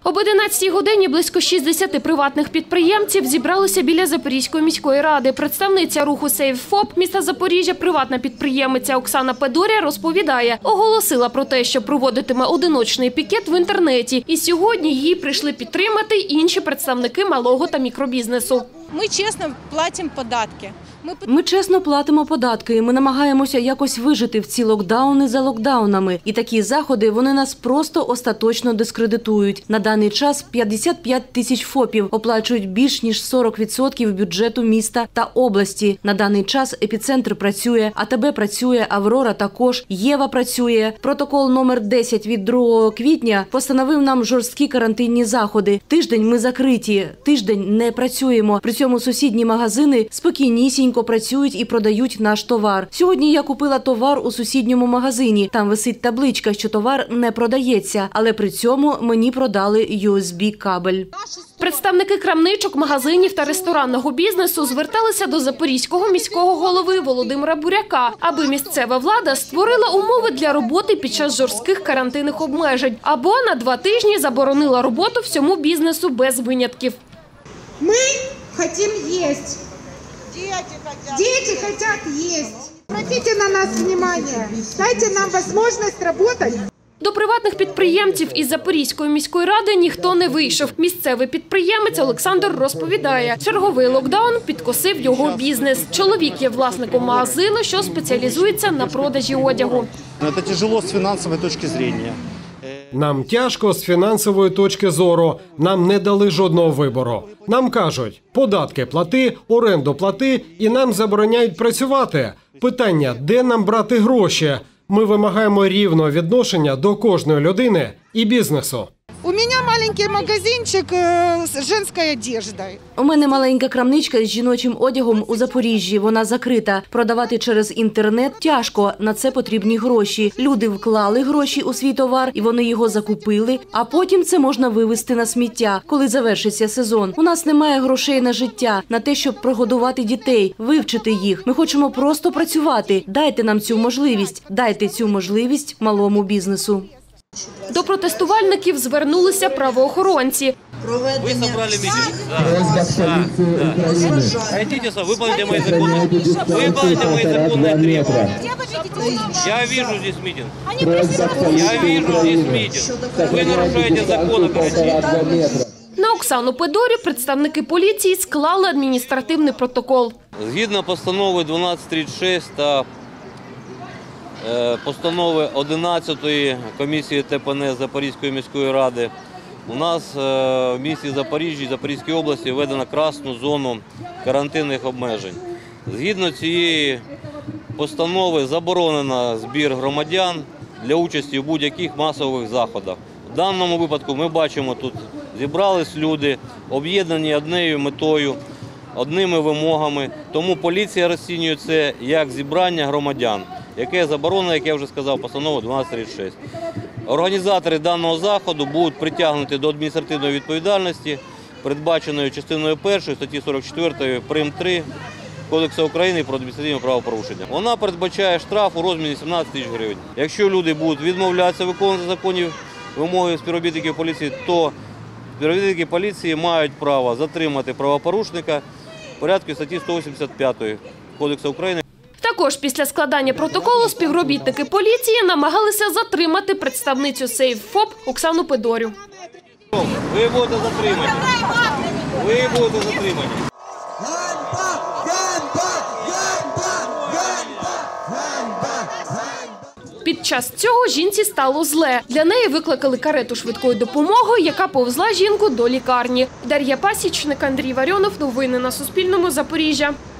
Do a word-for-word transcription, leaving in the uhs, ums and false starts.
Об одинадцятій годині близько шістдесяти приватних підприємців зібралися біля Запорізької міської ради. Представниця руху «Сейф-ФОП» міста Запоріжжя, приватна підприємиця Оксана Педоря розповідає, оголосила про те, що проводитиме одиночний пікет в інтернеті. І сьогодні її прийшли підтримати інші представники малого та мікробізнесу. Ми чесно платимо податки. Ми... Ми чесно платимо податки, і ми намагаємося якось вижити в ці локдауни за локдаунами. І такі заходи, вони нас просто остаточно дискредитують. На даний час п'ятдесят п'ять тисяч ФОПів оплачують більш ніж сорок відсотків бюджету міста та області. На даний час епіцентр працює, АТБ працює, Аврора також, Єва працює. Протокол номер десять від другого квітня постановив нам жорсткі карантинні заходи. Тиждень ми закриті, тиждень не працюємо. При цьому сусідні магазини спокійнісінько працюють і продають наш товар. Сьогодні я купила товар у сусідньому магазині. Там висить табличка, що товар не продається, але при цьому мені продали ю ес бі-кабель. Представники крамничок, магазинів та ресторанного бізнесу зверталися до запорізького міського голови Володимира Буряка, аби місцева влада створила умови для роботи під час жорстких карантинних обмежень або на два тижні заборонила роботу всьому бізнесу без винятків. Ми хочемо їсти. Дети хотят есть. Обратите на нас внимание. Дайте нам возможность работать. До приватних підприємців із Запорізької міської ради ніхто не вийшов. Місцевий підприємець Олександр розповідає, черговий локдаун підкосив його бізнес. Чоловік є власником магазину, що спеціалізується на продажі одягу. Це тяжело з фінансової точки зору. Нам тяжко з фінансової точки зору. Нам не дали жодного вибору. Нам кажуть, податки плати, оренду плати, і нам забороняють працювати. Питання, де нам брати гроші? Ми вимагаємо рівного відношення до кожної людини і бізнесу. У мене маленький магазинчик з жінською одеждою. У мене маленька крамничка з жіночим одягом у Запоріжжі. Вона закрита. Продавати через інтернет тяжко. На це потрібні гроші. Люди вклали гроші у свій товар, і вони його закупили, а потім це можна вивезти на сміття, коли завершиться сезон. У нас немає грошей на життя, на те, щоб прогодувати дітей, вивчити їх. Ми хочемо просто працювати. Дайте нам цю можливість. Дайте цю можливість малому бізнесу. До протестувальників звернулися правоохоронці. Ви зібрали мітинг? Так. Хотите, виконайте мої законні, виконайте мої законні требування. Я вижу здесь митинг. Я вижу здесь митинг. Ви нарушаєте закони. На Оксану Педорю представники поліції склали адміністративний протокол. Згідно постанови дванадцять тридцять шість та постанови одинадцятої комісії Те Пе Ен Запорізької міської ради, у нас в місті Запоріжжі, Запорізькій області введено красну зону карантинних обмежень. Згідно цієї постанови заборонено збір громадян для участі в будь-яких масових заходах. В даному випадку ми бачимо, тут зібрались люди, об'єднані однією метою, одними вимогами, тому поліція розцінює це як зібрання громадян, яке заборонено, як я вже сказав, постановою дванадцять тридцять шість. Організатори даного заходу будуть притягнуті до адміністративної відповідальності, передбаченої частиною першої статті сорок чотири прим. три Кодексу України про адміністративне правопорушення. Вона передбачає штраф у розмірі сімнадцять тисяч гривень. Якщо люди будуть відмовлятися виконувати законні вимоги співробітників поліції, то співробітники поліції мають право затримати правопорушника в порядку статті сто вісімдесят п'ять Кодексу України. Також після складання протоколу співробітники поліції намагалися затримати представницю «Сейф-ФОП» Оксану Педорю. Ви будете затримані. Ви будете затримані. Під час цього жінці стало зле. Для неї викликали карету швидкої допомоги, яка повезла жінку до лікарні. Дар'я Пасічник, Андрій Варіонов. Новини на Суспільному. Запоріжжя.